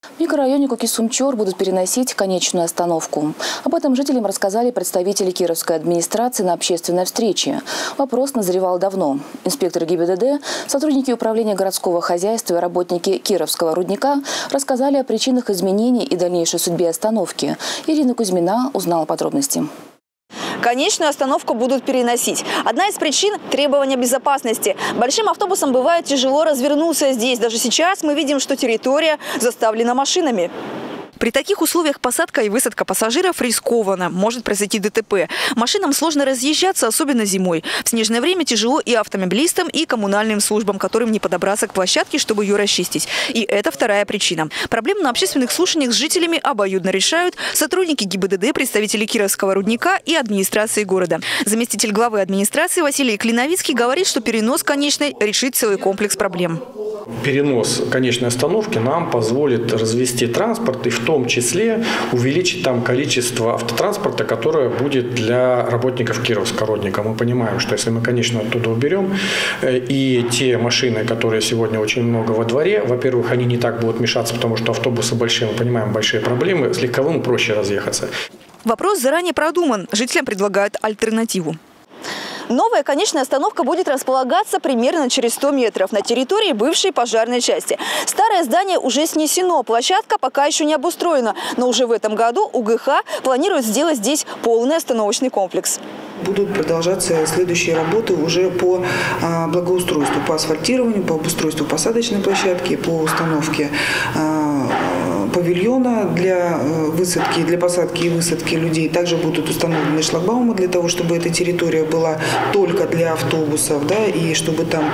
В микрорайоне Куки-Сумчор будут переносить конечную остановку. Об этом жителям рассказали представители Кировской администрации на общественной встрече. Вопрос назревал давно. Инспекторы ГИБДД, сотрудники управления городского хозяйства и работники Кировского рудника рассказали о причинах изменений и дальнейшей судьбе остановки. Ирина Кузьмина узнала подробности. Конечную остановку будут переносить. Одна из причин – требования безопасности. Большим автобусам бывает тяжело развернуться здесь. Даже сейчас мы видим, что территория заставлена машинами. При таких условиях посадка и высадка пассажиров рискованно. Может произойти ДТП. Машинам сложно разъезжаться, особенно зимой. В снежное время тяжело и автомобилистам, и коммунальным службам, которым не подобраться к площадке, чтобы ее расчистить. И это вторая причина. Проблему на общественных слушаниях с жителями обоюдно решают сотрудники ГИБДД, представители Кировского рудника и администрации города. Заместитель главы администрации Василий Клиновицкий говорит, что перенос конечной решит целый комплекс проблем. Перенос конечной остановки нам позволит развести транспорт и в том числе увеличить там количество автотранспорта, которое будет для работников Кировского рудника. Мы понимаем, что если мы, конечно, оттуда уберем, и те машины, которые сегодня очень много во дворе, во-первых, они не так будут мешаться, потому что автобусы большие, мы понимаем, большие проблемы, с легковым проще разъехаться. Вопрос заранее продуман. Жителям предлагают альтернативу. Новая конечная остановка будет располагаться примерно через 100 метров на территории бывшей пожарной части. Старое здание уже снесено, площадка пока еще не обустроена. Но уже в этом году УГХ планирует сделать здесь полный остановочный комплекс. Будут продолжаться следующие работы уже по благоустройству, по асфальтированию, по обустройству посадочной площадки, по установке павильона для высадки, для посадки и высадки людей. Также будут установлены шлагбаумы для того, чтобы эта территория была только для автобусов, да, и чтобы там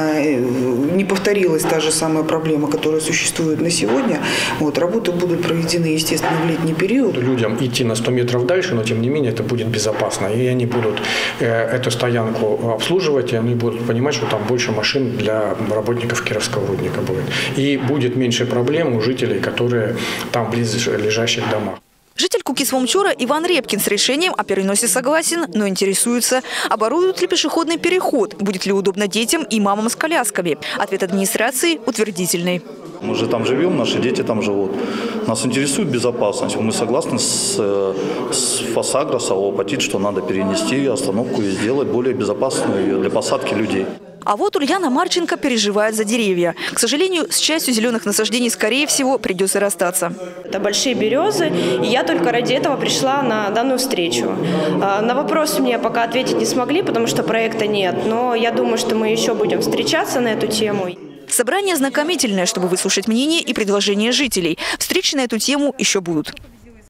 не повторилась та же самая проблема, которая существует на сегодня. Вот, работы будут проведены, естественно, в летний период. Людям идти на 100 метров дальше, но тем не менее это будет безопасно. И они будут эту стоянку обслуживать, и они будут понимать, что там больше машин для работников Кировского рудника будет. И будет меньше проблем у жителей, которые там в близлежащих домах. Житель Куки-Сумчора Иван Репкин с решением о переносе согласен, но интересуется, оборудуют ли пешеходный переход, будет ли удобно детям и мамам с колясками. Ответ администрации утвердительный. Мы же там живем, наши дети там живут. Нас интересует безопасность. Мы согласны с ФОСАГРО, ОПАТИТ, что надо перенести остановку и сделать более безопасной для посадки людей. А вот Ульяна Марченко переживает за деревья. К сожалению, с частью зеленых насаждений, скорее всего, придется расстаться. Это большие березы, и я только ради этого пришла на данную встречу. На вопрос мне пока ответить не смогли, потому что проекта нет. Но я думаю, что мы еще будем встречаться на эту тему. Собрание ознакомительное, чтобы выслушать мнения и предложения жителей. Встречи на эту тему еще будут.